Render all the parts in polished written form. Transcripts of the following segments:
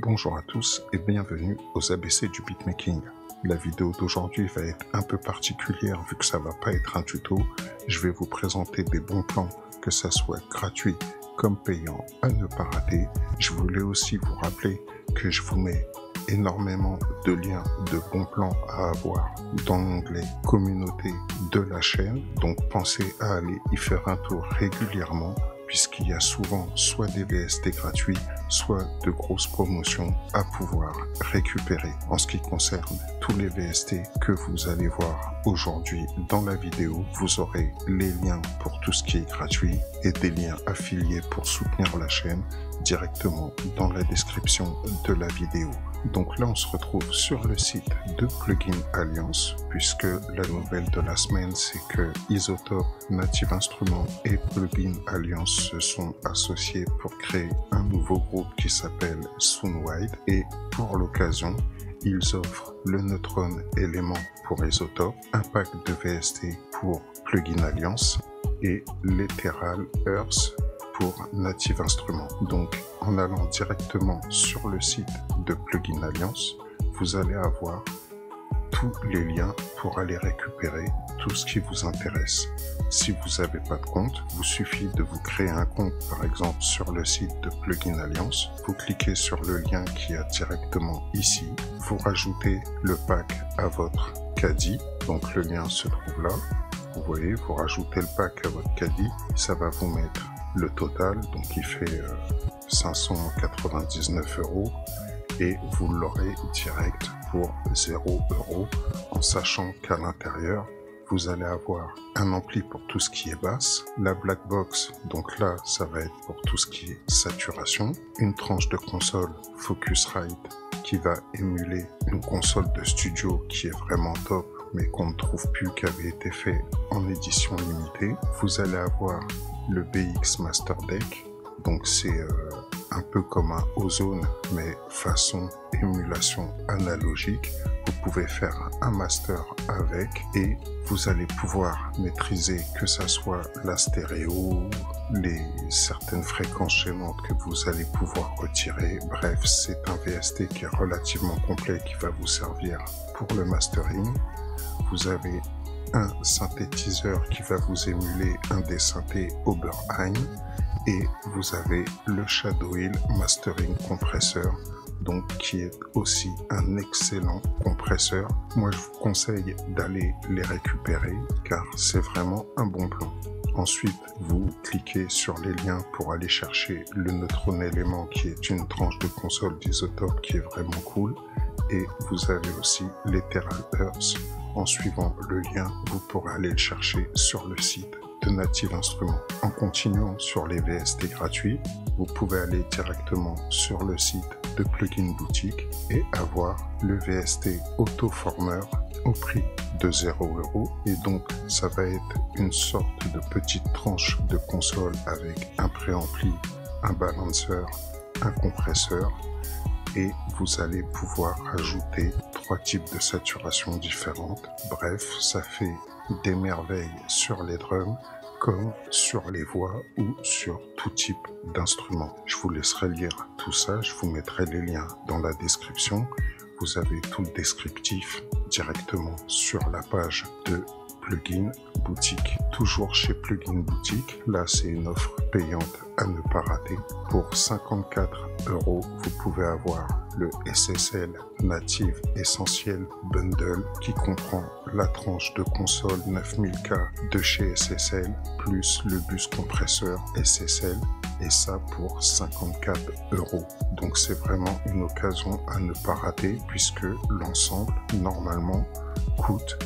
Bonjour à tous et bienvenue aux ABC du beatmaking. La vidéo d'aujourd'hui va être un peu particulière vu que ça va pas être un tuto. Je vais vous présenter des bons plans, que ça soit gratuit comme payant, à ne pas rater. Je voulais aussi vous rappeler que je vous mets énormément de liens de bons plans à avoir dans l'onglet communauté de la chaîne. Donc pensez à aller y faire un tour régulièrement, puisqu'il y a souvent soit des VST gratuits, soit de grosses promotions à pouvoir récupérer. En ce qui concerne tous les VST que vous allez voir aujourd'hui dans la vidéo, vous aurez les liens pour tout ce qui est gratuit et des liens affiliés pour soutenir la chaîne directement dans la description de la vidéo. Donc là, on se retrouve sur le site de Plugin Alliance, puisque la nouvelle de la semaine, c'est que Isotope, Native Instruments et Plugin Alliance se sont associés pour créer un nouveau groupe qui s'appelle Soundwide. Et pour l'occasion, ils offrent le Neutron Element pour Isotope, un pack de VST pour Plugin Alliance et l'Ethereal Earth pour Native Instruments. Donc, en allant directement sur le site de Plugin Alliance, vous allez avoir tous les liens pour aller récupérer tout ce qui vous intéresse. Si vous n'avez pas de compte, vous suffit de vous créer un compte, par exemple sur le site de Plugin Alliance. Vous cliquez sur le lien qui est directement ici. Vous rajoutez le pack à votre caddie. Donc le lien se trouve là. Vous voyez, vous rajoutez le pack à votre caddie. Ça va vous mettre le total, donc il fait 599 € et vous l'aurez direct pour 0 € en sachant qu'à l'intérieur vous allez avoir un ampli pour tout ce qui est basse, la black box, donc là ça va être pour tout ce qui est saturation, une tranche de console Focusrite qui va émuler une console de studio qui est vraiment top mais qu'on ne trouve plus, qui avait été fait en édition limitée. Vous allez avoir le BX Master Deck, donc c'est un peu comme un Ozone mais façon émulation analogique. Vous pouvez faire un master avec et vous allez pouvoir maîtriser que ça soit la stéréo, certaines fréquences gênantes que vous allez pouvoir retirer. Bref, c'est un VST qui est relativement complet qui va vous servir pour le mastering. Vous avez un synthétiseur qui va vous émuler un des synthés Oberheim et vous avez le Shadow Hill Mastering Compresseur, donc qui est aussi un excellent compresseur. Moi je vous conseille d'aller les récupérer car c'est vraiment un bon plan. Ensuite, vous cliquez sur les liens pour aller chercher le Neutron Element qui est une tranche de console d'Isotope qui est vraiment cool. Et vous avez aussi l'Ethereal Earth. En suivant le lien, vous pourrez aller le chercher sur le site de Native Instruments. En continuant sur les VST gratuits, vous pouvez aller directement sur le site de Plugin Boutique et avoir le VST Autoformer au prix de 0 € et donc ça va être une sorte de petite tranche de console avec un préampli, un balancer, un compresseur et vous allez pouvoir ajouter 3 types de saturation différentes. Bref, ça fait des merveilles sur les drums comme sur les voix ou sur tout type d'instrument. Je vous laisserai lire tout ça, je vous mettrai les liens dans la description. Vous avez tout le descriptif directement sur la page de Plugin Boutique. Toujours chez Plugin Boutique, là c'est une offre payante à ne pas rater. Pour 54 €, vous pouvez avoir le SSL Native Essentiel Bundle qui comprend la tranche de console 9000K de chez SSL plus le bus compresseur SSL et ça pour 54 €. Donc c'est vraiment une occasion à ne pas rater puisque l'ensemble normalement coûte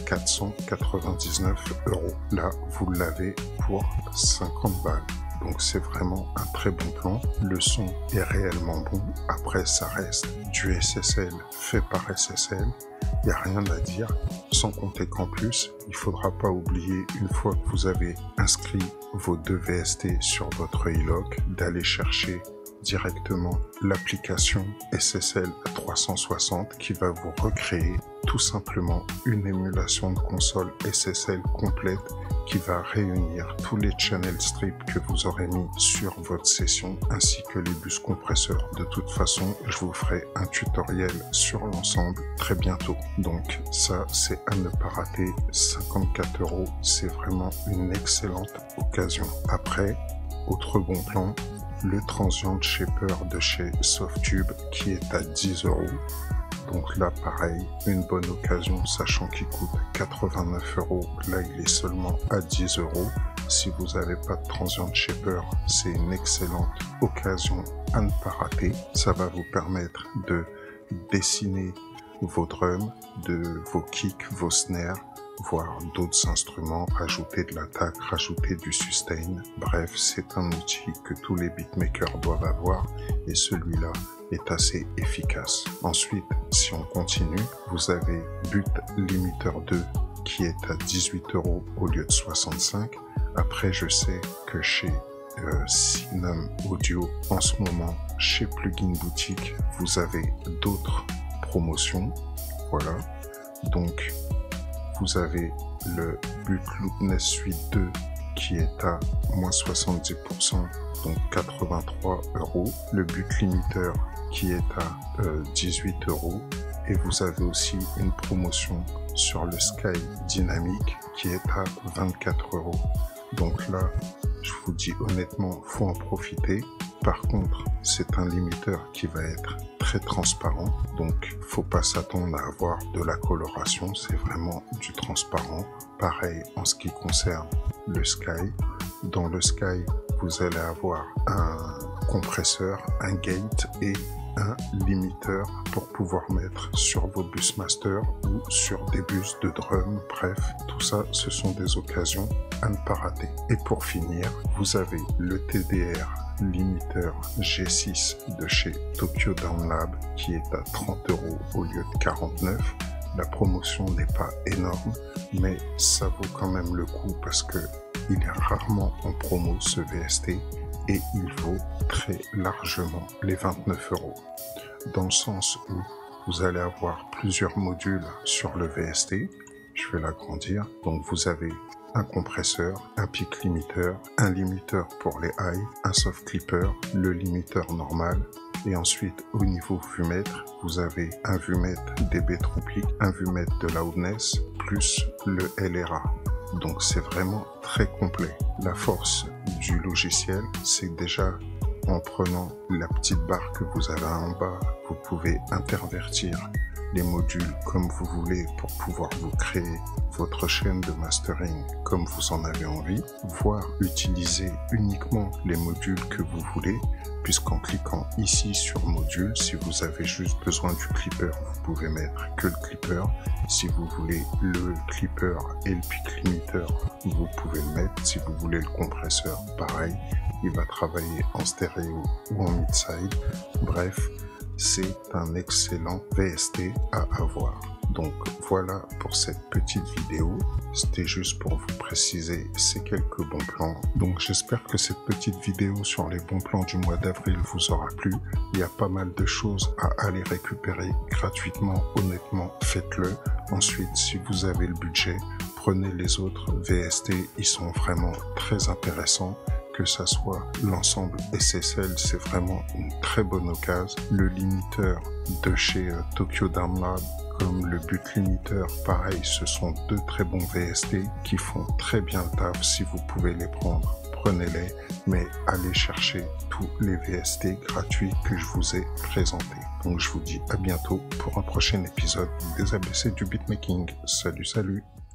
499 €. Là, vous l'avez pour 50 balles. Donc c'est vraiment un très bon plan. Le son est réellement bon. Après, ça reste du SSL fait par SSL. Il n'y a rien à dire. Sans compter qu'en plus, il ne faudra pas oublier, une fois que vous avez inscrit vos 2 VST sur votre iLok, d'aller chercher directement l'application SSL 360 qui va vous recréer tout simplement une émulation de console SSL complète qui va réunir tous les channel strips que vous aurez mis sur votre session ainsi que les bus compresseurs. De toute façon, je vous ferai un tutoriel sur l'ensemble très bientôt. Donc ça, c'est à ne pas rater. 54 €, c'est vraiment une excellente occasion. Après, autre bon plan, le Transient Shaper de chez Softube qui est à 10 €. Donc là, pareil, une bonne occasion, sachant qu'il coûte 89 €. Là, il est seulement à 10 €. Si vous n'avez pas de Transient Shaper, c'est une excellente occasion à ne pas rater. Ça va vous permettre de dessiner vos drums, vos kicks, vos snares, voire d'autres instruments, rajouter de l'attaque, rajouter du sustain. Bref, c'est un outil que tous les beatmakers doivent avoir et celui-là est assez efficace. Ensuite, si on continue, vous avez But Limiter 2 qui est à 18 € au lieu de 65. Après, je sais que chez Synum Audio, en ce moment, chez Plugin Boutique, vous avez d'autres promotions. Voilà. Donc, vous avez le But Loopness Suite 2 qui est à moins 70%, donc 83 €. Le But Limiter qui est à 18 €. Et vous avez aussi une promotion sur le Sky Dynamic qui est à 24 €. Donc là, je vous dis honnêtement, faut en profiter. Par contre, c'est un limiteur qui va être très transparent, donc faut pas s'attendre à avoir de la coloration, c'est vraiment du transparent. Pareil en ce qui concerne le Sky. Dans le Sky, vous allez avoir un compresseur, un gate et un limiteur pour pouvoir mettre sur vos bus master ou sur des bus de drum. Bref, tout ça, ce sont des occasions à ne pas rater. Et pour finir, vous avez le TDR Limiter G6 de chez Tokyo Down Lab qui est à 30 € au lieu de 49. La promotion n'est pas énorme, mais ça vaut quand même le coup parce que il est rarement en promo ce VST et il vaut très largement les 29 €. Dans le sens où vous allez avoir plusieurs modules sur le VST. Je vais l'agrandir. Donc vous avez un compresseur, un peak limiter, un limiteur pour les highs, un soft clipper, le limiteur normal. Et ensuite, au niveau vumètre, vous avez un vumètre dB True Peak, un vumètre de loudness, plus le LRA. Donc c'est vraiment très complet. La force du logiciel, c'est déjà en prenant la petite barre que vous avez en bas, vous pouvez intervertir les modules comme vous voulez pour pouvoir vous créer votre chaîne de mastering comme vous en avez envie, voire utiliser uniquement les modules que vous voulez, puisqu'en cliquant ici sur module, si vous avez juste besoin du clipper, vous pouvez mettre que le clipper. Si vous voulez le clipper et le peak limiter, vous pouvez le mettre. Si vous voulez le compresseur, pareil, il va travailler en stéréo ou en mid-side. Bref, c'est un excellent VST à avoir. Donc voilà pour cette petite vidéo. C'était juste pour vous préciser ces quelques bons plans. Donc j'espère que cette petite vidéo sur les bons plans du mois d'avril vous aura plu. Il y a pas mal de choses à aller récupérer gratuitement. Honnêtement, faites-le. Ensuite, si vous avez le budget, prenez les autres VST. Ils sont vraiment très intéressants. Que ça soit l'ensemble SSL, c'est vraiment une très bonne occasion. Le limiteur de chez Tokyo Down Lab, comme le But Limiter, pareil, ce sont deux très bons VST qui font très bien le taf. Si vous pouvez les prendre, prenez-les, mais allez chercher tous les VST gratuits que je vous ai présentés. Donc je vous dis à bientôt pour un prochain épisode des ABC du beatmaking. Salut, salut!